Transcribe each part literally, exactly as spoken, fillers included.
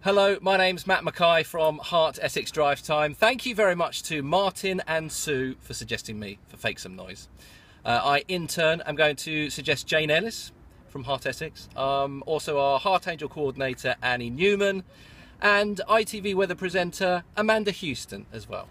Hello, my name's Matt Mackay from Heart Essex Drivetime. Thank you very much to Martin and Sue for suggesting me for Fake Some Noise. Uh, I, in turn, am going to suggest Jane Ellis from Heart Essex, um, also our Heart Angel coordinator Annie Newman, and I T V weather presenter Amanda Houston as well.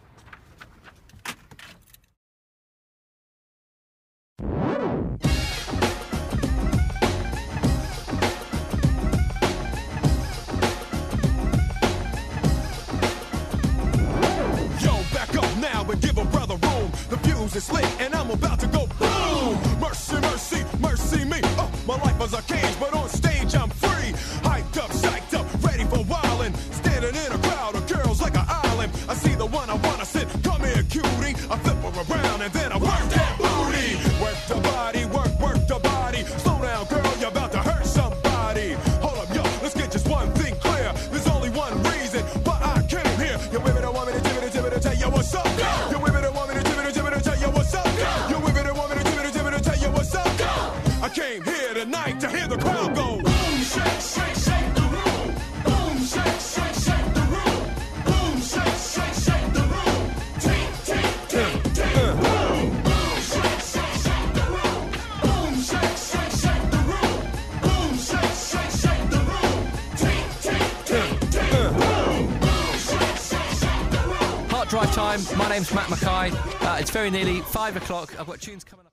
Give a brother room, the fuse is lit and I'm about to go boom. Mercy, mercy, mercy me. Oh, my life was a cage, but on stage I'm free. Hyped up, psyched up, ready for wildin'. Standing in a crowd of girls like an island. I see the one I wanna sit. Come here, cutie. I flip her around and then I work that booty. Work the body, work, work the body. Slow down, girl, you're about to hurt somebody. Hold up, yo, let's get just one thing clear. There's only one reason why I came here. You women don't want me to give it, give it, tell you what's up. You women don't want me to give it, give it, tell you what's up. You women don't want me to give it, give it, tell you what's up. I came here tonight to hear the crowd go boom, shake, shake, shake the room. Boom, shake, shake, shake the room. Boom, shake, shake, shake the room. Tink, tink, tink, tink, boom. Boom, shake, shake, shake the room. Boom, shake, shake, shake the room. Boom, shake, shake, shake the room. Tink, tink, tink, tink, boom. Boom, shake, shake, shake the room. Heart Drive Time, my name's Matt Mackay. Uh, it's very nearly five o'clock. I've got tunes coming up.